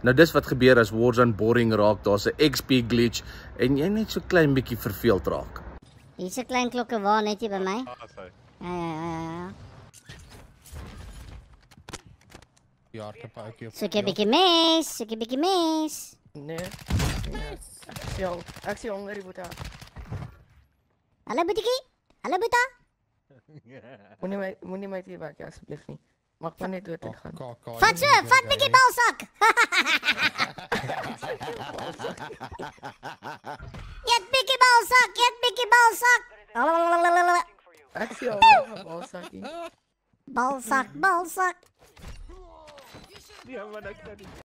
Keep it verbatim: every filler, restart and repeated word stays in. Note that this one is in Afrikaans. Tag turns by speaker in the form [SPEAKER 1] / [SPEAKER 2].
[SPEAKER 1] Nou dis wat gebeur as Warzone boring raak, daar's 'n X P glitch en jy net so klein bietjie verveeld raak.
[SPEAKER 2] Hier's 'n klein klokke waar net hier by my.
[SPEAKER 3] Ah, sy.
[SPEAKER 2] Ja ja ja ja.
[SPEAKER 4] Ja, ek heb ook hier.
[SPEAKER 2] Soek 'n bietjie mes, soek 'n bietjie mes.
[SPEAKER 5] Nee. Ja, ek sien honger die boeta.
[SPEAKER 2] Hallo boetjie. Hallo boeta.
[SPEAKER 5] Moenie my moenie my hier werk asseblief nie. Mag maar net dood ek gaan.
[SPEAKER 2] Vat so, vat bietjie balsak. Eet bietjie balsak, eet bietjie balsak.
[SPEAKER 5] Ek sien honger balsakkie.
[SPEAKER 2] Balsak, balsak.
[SPEAKER 3] Ja, maar ek kan nie.